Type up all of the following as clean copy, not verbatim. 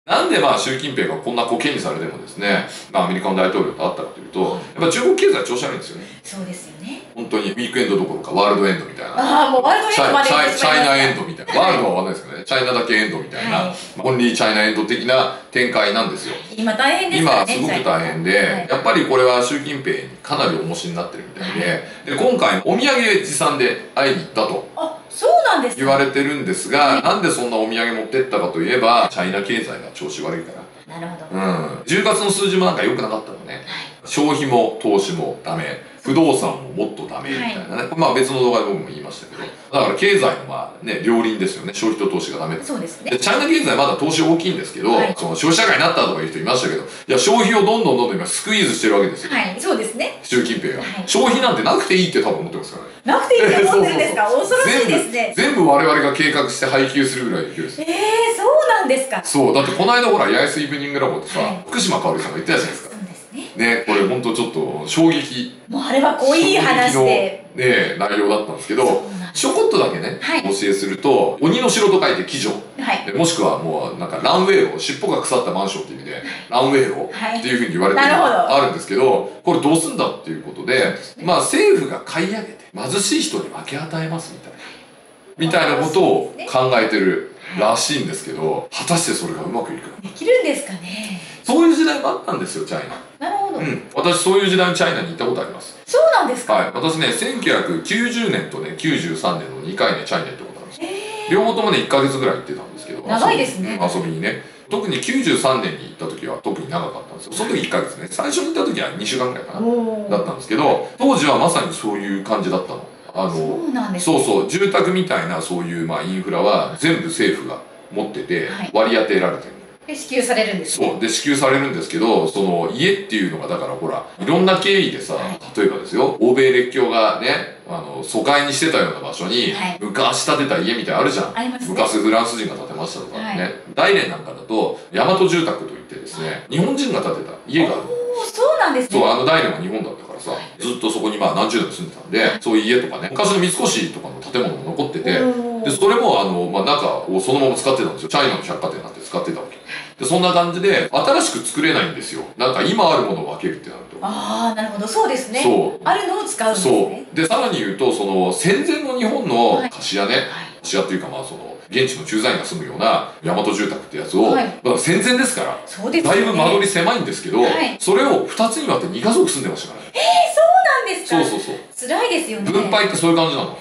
なんで習近平がこんなコケにされてもですね、アメリカの大統領と会ったかというと、やっぱ中国経済調子悪いんですよね。 そうですよね。 本当にウィークエンドどころかワールドエンドみたいな。 ああ、もうワールドエンドまでチャイナエンドみたいな。ワールドはわかんないですけどね。チャイナだけエンドみたいな、オンリーチャイナエンド的な展開なんですよ。 今大変ですからね。 今すごく大変で、やっぱりこれは習近平にかなり重しになってるみたいで、今回お土産持参で会いに行ったと。 そうなんですか。 言われてるんですが、なんでそんなお土産持ってったかといえば、チャイナ経済が調子悪いから。 なるほど。 10月の数字もなんか良くなかったのね。消費も投資もダメ。不動産ももっとダメみたいなね。別の動画で僕も言いましたけど。だから経済の両輪ですよね。消費と投資がダメ。 そうですね。 チャイナ経済まだ投資大きいんですけど、その消費社会になったとかいう人いましたけど、いや消費をどんどん今スクイーズしてるわけですよ。 はい、そうですね。 習近平が。消費なんてなくていいって多分思ってますからね。 なくていいって思ってるんですか。恐ろしいですね。 全部我々が計画して配給するぐらいの勢いです。 そうなんですか。 そう、だってこの間ほら、八重洲イブニングラボってさ、福島香織さんが言ったじゃないですか。 そうですね。 ね、これほんとちょっと衝撃。 もうあれは濃い話で。 ね、内容だったんですけど、ちょこっとだけね、お教えすると、鬼の城と書いて鬼城。もしくはもうなんかランウェイを、尻尾が腐ったマンションっていう意味で、ランウェイをっていうふうに言われてるのがあるんですけど、これどうすんだっていうことで、政府が買い上げて、貧しい人に分け与えますみたいなことを考えてるらしいんですけど、果たしてそれがうまくいくのか。 できるんですかね。 そういう時代もあったんですよ、チャイナ。 なるほど。 私そういう時代のチャイナに行ったことあります。 そうなんですか。 はい。私ね、1990年とね、93年の2回ね、チャイナ行ったことあるんですよ。両方ともね、1ヶ月ぐらい行ってたんですけど。 長いですね。 遊びにね。特に93年に行った時は特に長かったんですよ。その時1ヶ月ね。最初に行った時は2週間ぐらいかな。だったんですけど、当時はまさにそういう感じだったの。 そうなんですね。そう、住宅みたいなそういうインフラは全部政府が持ってて割り当てられてる。 で支給されるんですね。 そうで支給されるんですけど、その家っていうのがだからほらいろんな経緯でさ、例えばですよ、欧米列強がね疎開にしてたような場所に昔建てた家みたいなのあるじゃん。昔フランス人が建てましたとかね。大連なんかだと大和住宅といってですね、日本人が建てた家がある。 そうなんですね。 そう、大連は日本だったからさ、ずっとそこに何十年も住んでたんで、そういう家とかね、昔の三越とかの建物も残ってて、でそれも中をそのまま使ってたんですよ。チャイナの百貨店なんて使ってたわけで、そんな感じで新しく作れないんですよ。なんか今あるものを分けるってなると。 ああ、なるほど。そうですね。 そう、 あるのを使うんですね。 そうで、さらに言うと、その戦前の日本の貸し屋ね、貸し屋っていうかその現地の駐在員が住むような大和住宅ってやつを、戦前ですから、だいぶ間取り狭いんですけど、それを2つに割って2家族住んでましたからね。 そうなんですか。 そう辛いですよね。 分配ってそういう感じなの。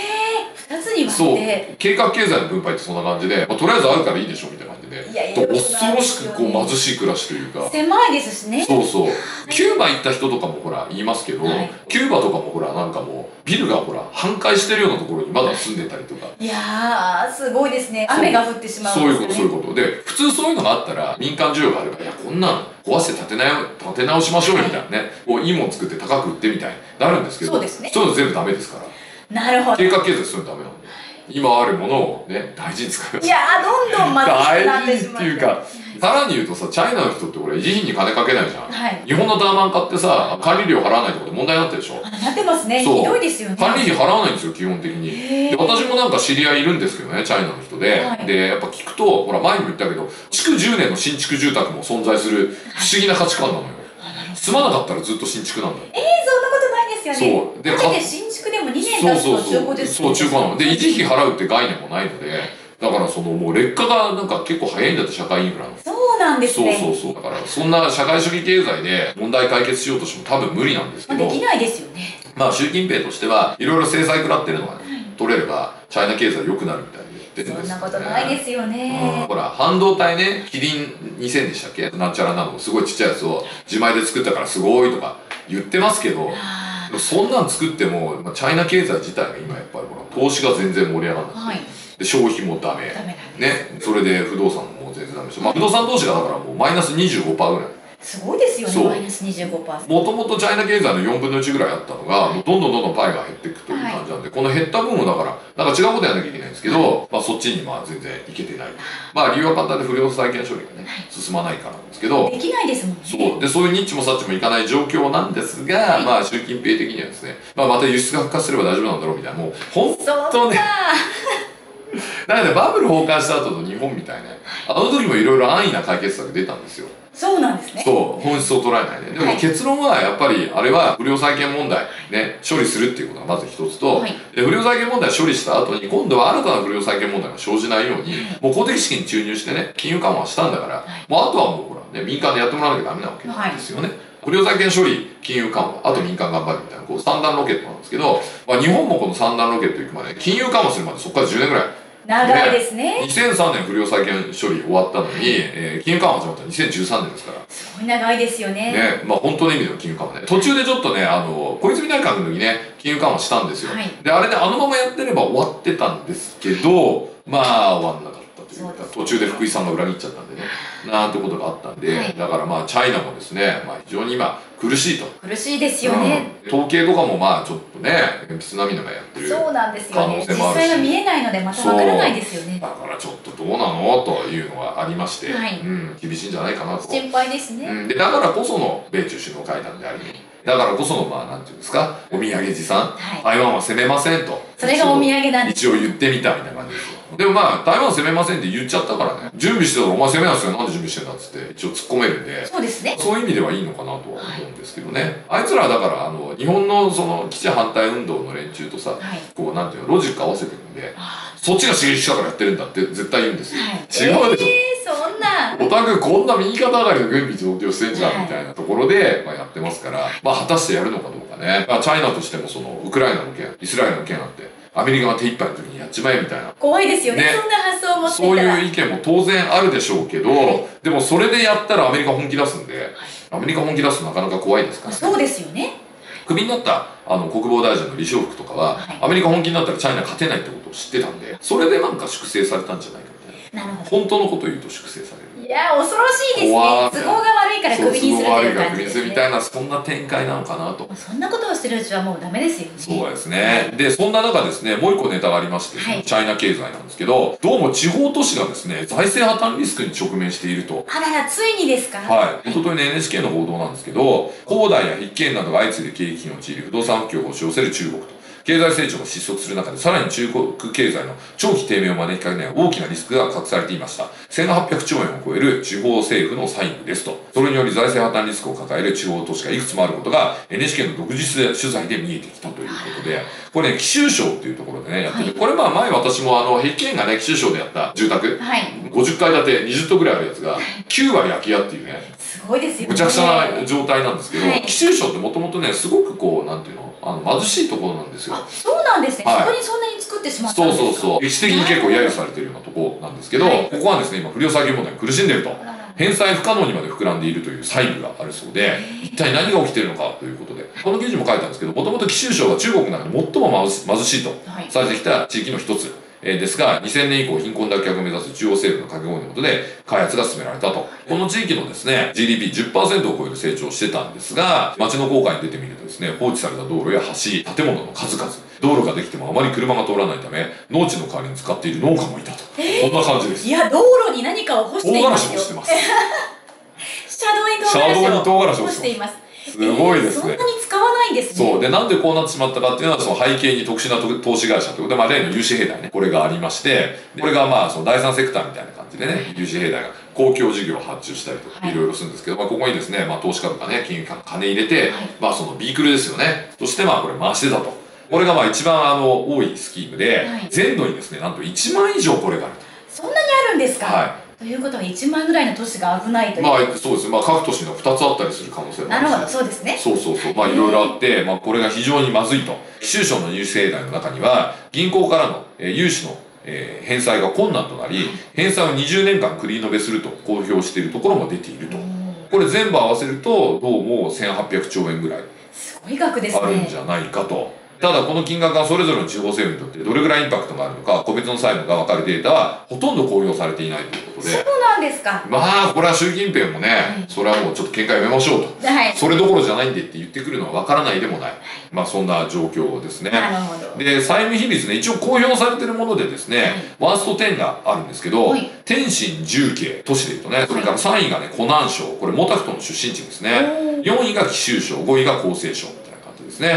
2つに割って。 そう、計画経済の分配ってそんな感じで、とりあえずあるからいいでしょみたいな感じで、恐ろしく貧しい暮らしというか。 狭いですしね。 そうそう。キューバ行った人とかもほら言いますけど、キューバとかもほらなんかもうビルがほら半壊してるようなところにまだ住んでたりとか。 いやー、すごいですね。雨が降ってしまうんですね。 そういうことで、普通そういうのがあったら民間需要があれば、いやこんなん壊して建て直しましょうよみたいなね、いいもん作って高く売ってみたいになるんですけど、そういうの全部ダメですから。 なるほど。 計画経済するのダメなんで、今あるものをね大事に使いましょう。 いやー、どんどん貧しくなってしまう。 大事っていうか、さらに言うとさ、チャイナの人ってこれ維持費に金かけないじゃん。日本のタワマン買ってさ、管理料払わないってこと問題になってるでしょ。 なってますね。ひどいですよね。 管理費払わないんですよ、基本的に。で、私もなんか知り合いいるんですけどね、チャイナの人で。で、やっぱ聞くと、ほら前にも言ったけど、築10年の新築住宅も存在する不思議な価値観なのよ。住まなかったらずっと新築なんだよ。 そんなことないですよね。 そう。で、 だって新築でも2年経つと中古ですよね。 そう、中古なの。で、維持費払うって概念もないので、だからそのもう劣化がなんか結構早いんだって、社会インフラの。 そうなんですね。 そう。だからそんな社会主義経済で問題解決しようとしても多分無理なんですけど。 できないですよね。 習近平としてはいろいろ制裁食らってるのがね、取れればチャイナ経済良くなるみたいに言ってるんですよね。 そんなことないですよね。 ほら、半導体ね、キリン2000でしたっけ、なんちゃらなの、すごいちっちゃいやつを自前で作ったからすごいとか言ってますけど、そんなん作っても、チャイナ経済自体が今やっぱりほら、投資が全然盛り上がらない。で、消費もダメ。ね。それで不動産も全然ダメでしょ。不動産投資がだからもうマイナス 25% ぐらい。 すごいですよね、マイナス 25%。 もともとチャイナ経済の4分の1ぐらいあったのが、どんどんパイが減っていくという感じなんで、この減った分をだから、なんか違うことやらなきゃいけないんですけど、そっちに全然いけてない。理由は簡単で不良債権処理がね、進まないからなんですけど。 できないですもんね。 そう。で、そういうニッチもサッチもいかない状況なんですが、習近平的にはですね、また輸出が復活すれば大丈夫なんだろうみたいな、もう、本当ね。だからね、バブル崩壊した後の日本みたいな、 あの時もいろいろ安易な解決策出たんですよ。 そうなんですね。 そう、本質を捉えないで。でも結論はやっぱり、あれは不良債権問題、ね、処理するっていうことがまず一つと、で不良債権問題処理した後に、今度は新たな不良債権問題が生じないように、もう公的資金注入してね、金融緩和したんだから、もうあとはもうほら、ね、民間でやってもらわなきゃダメなわけなんですよね。不良債権処理、金融緩和、あと民間頑張るみたいな、こう三段ロケットなんですけど、日本もこの三段ロケット行くまで、金融緩和するまでそこから10年ぐらい。 長いですね。 2003年不良債権処理終わったのに、金融緩和始まったの2013年ですから。 すごい長いですよね。 ね、まあ本当の意味での金融緩和ね。途中でちょっとね、小泉内閣の時にね、金融緩和したんですよ。で、あれであのままやってれば終わってたんですけど、まあ終わんなかったというか、途中で福井さんが裏切っちゃったんでね、なんてことがあったんで、だからまあチャイナもですね、まあ非常に今苦しいと。 苦しいですよね。 統計とかもまあちょっとね、津波のがやってるそうなんですよね。実際が見えないのでまたわからないですよね。 だからちょっとどうなのというのがありまして、厳しいんじゃないかなと。 心配ですね。 でだからこその米中首脳会談であり、だからこそのまあなんていうんですか、お土産持参、台湾は攻めませんと。 それがお土産なんです。 一応言ってみたみたいな感じですよ。でもまあ台湾攻めませんって言っちゃったからね、準備してたらお前攻めないですよ、なんで準備してんだっつって一応突っ込めるんで、 そうですね。 そういう意味ではいいのかなとは思うんですけどね。あいつらはだから日本のその基地反対運動の連中とさ、こうなんていうの、ロジック合わせてるんで、そっちが刺激したからやってるんだって絶対言うんですよ。違うでしょ。 そんなおたくこんな右肩上がりの軍備増強してんじゃんみたいなところでやってますから、まあ果たしてやるのかどうかね。チャイナとしてもそのウクライナの件、イスラエルの件あってアメリカが手一杯の時にやっちまえみたいな、 怖いですよね、そんな発想を持っていたら。 そういう意見も当然あるでしょうけど、でもそれでやったらアメリカ本気出すんで、アメリカ本気出すとなかなか怖いですから、 そうですよね。 クビになった国防大臣の李尚福とかは、アメリカ本気になったらチャイナ勝てないってことを知ってたんで、それでなんか粛清されたんじゃないかみたいな。本当のことを言うと粛清される。 いや恐ろしいですね。都合が悪いからクビにするっていう感じですね。 みたいな、そんな展開なのかなと。 そんなことをしてるうちはもうダメですよね。 そうですね。でそんな中ですね、もう一個ネタがありまして、チャイナ経済なんですけど、どうも地方都市がですね、財政破綻リスクに直面していると。 あらら、ついにですか。 はい。一昨日の NHK の報道なんですけど、恒大や必見などが相次いで経営危機に陥り、不動産不況を押し寄せる中国と。経済成長が失速する中で、さらに中国経済の長期低迷を招きかねない大きなリスクが隠されていました。1800兆円を超える地方政府の債務ですと。それにより財政破綻リスクを抱える地方都市がいくつもあることが NHK の独自取材で見えてきたということで、これね、貴州省っていうところでね、やってて、これまあ前私も必見がね、貴州省でやった住宅、50階建て20棟ぐらいあるやつが、9割空き家っていうね、 すごいですよね。 むちゃくちゃな状態なんですけど、貴州省ってもともとね、すごくこう、なんていうの、貧しいところなんですよ。 あ、そうなんですね。そこにそんなに作ってしまったんですか。 そうそうそう。歴史的に結構揶揄されてるようなところなんですけど、ここはですね、今不良債権問題に苦しんでいると。返済不可能にまで膨らんでいるという債務があるそうで、一体何が起きているのかということで、この記事も書いたんですけど、もともと貴州省は中国の中で最も貧しいとされてきた地域の一つ。ですが、2000年以降貧困脱却を目指す中央政府の掛け声のことで開発が進められたと。この地域のですね、GDP10% を超える成長をしてたんですが、街の郊外に出てみるとですね、放置された道路や橋、建物の数々、道路ができてもあまり車が通らないため、農地の代わりに使っている農家もいたと。こんな感じです。 いや、道路に何かを干していますよ。 唐辛子をしてます。 車道に唐辛子を干しています。 すごいですね。 そんなに使わないんですね。 そう。で、なんでこうなってしまったかっていうのは、その背景に特殊な投資会社ということで、まあ例の融資平台ね、これがありまして、これがまあその第三セクターみたいな感じでね、融資平台が公共事業を発注したりとか、いろいろするんですけど、まあここにですね、まあ投資家とかね、金融機関が金入れて、まあそのビークルですよね。そしてまあこれ回してたと。これがまあ一番多いスキームで、全土にですね、なんと1万以上これがあると。 そんなにあるんですか。はい。ということは1万ぐらいの都市が危ないという。 まあそうです。まあ各都市の2つあったりする可能性もある。 なるほど、そうですね。 そうそうそう。まあいろいろあって、まあこれが非常にまずいと。貴州省の融資平台の中には、銀行からの融資の返済が困難となり、返済を20年間繰り延べすると公表しているところも出ていると。これ全部合わせると、どうも1800兆円ぐらい。 すごい額ですね。 あるんじゃないかと。ただこの金額がそれぞれの地方政府にとってどれぐらいインパクトがあるのか、個別の債務が分かるデータはほとんど公表されていないということで。 そうなんですか。 まあこれは習近平もね、それはもうちょっと喧嘩やめましょうと。それどころじゃないんでって言ってくるのは分からないでもない。まあそんな状況ですね。 なるほど。 で、債務比率ね、一応公表されてるものでですね、ワースト10があるんですけど、天津重慶、都市でいうとね、それから3位がね、湖南省、これ毛沢東の出身地ですね。4位が貴州省、5位が江西省みたいな感じですね。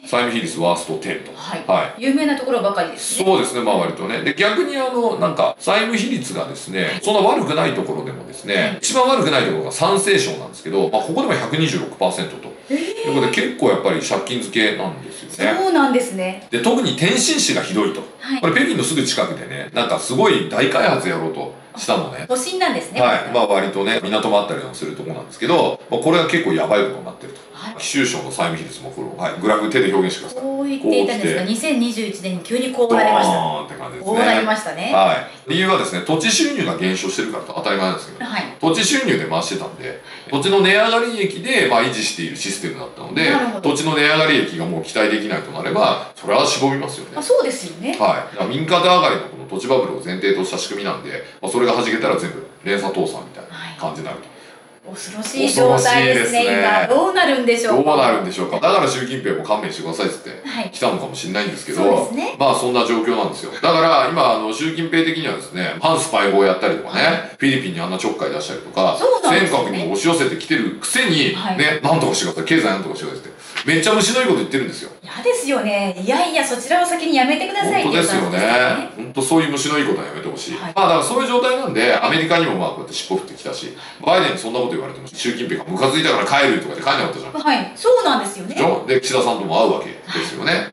債務比率ワースト10と。 はい。有名なところばかりですね。 そうですね、まあ割とね。で、逆になんか、債務比率がですね、そんな悪くないところでもですね、一番悪くないところが山西省なんですけど、まあここでも 126% と。ということで結構やっぱり借金付けなんですよね。 そうなんですね。 で、特に天津市がひどいと。これ北京のすぐ近くでね、なんかすごい大開発やろうとしたのね。 都心なんですね。 はい。まあ割とね、港もあったりもするところなんですけど、これが結構やばいことになってると。貴州省の債務比率もグラフ手で表現してください。 こう言っていたんですが、2021年に急にこうなりました。 ドーンって感じですね。 こうなりましたね。 はい。理由はですね、土地収入が減少してるからと当たり前なんですけど、土地収入で回してたんで、土地の値上がり益で維持しているシステムだったので、土地の値上がり益がもう期待できないとなれば、それはしぼみますよね。 そうですよね。 はい。民家で上がりのこの土地バブルを前提とした仕組みなんで、それが弾けたら全部連鎖倒産みたいな感じになると。 恐ろしい状態ですね。今どうなるんでしょうか。 どうなるんでしょうか。だから習近平も勘弁してくださいって来たのかもしれないんですけど、まあそんな状況なんですよ。だから今習近平的にはですね、反スパイ法をやったりとかね、フィリピンにあんなちょっかい出したりとか、尖閣にも押し寄せてきてるくせにね、なんとかしてください、経済なんとかしてくださいって。めっちゃ虫のいいこと言ってるんですよ。 嫌ですよね。いやいや、そちらを先にやめてくださいって本当ですよね。本当そういう虫のいいことはやめてほしい。まあだからそういう状態なんで、アメリカにもまあこうやって尻尾振ってきたし、バイデンにそんなこと言われても、習近平がムカついたから帰るとかで帰んなかったじゃん。 はい、そうなんですよね。 で、岸田さんとも会うわけですよね。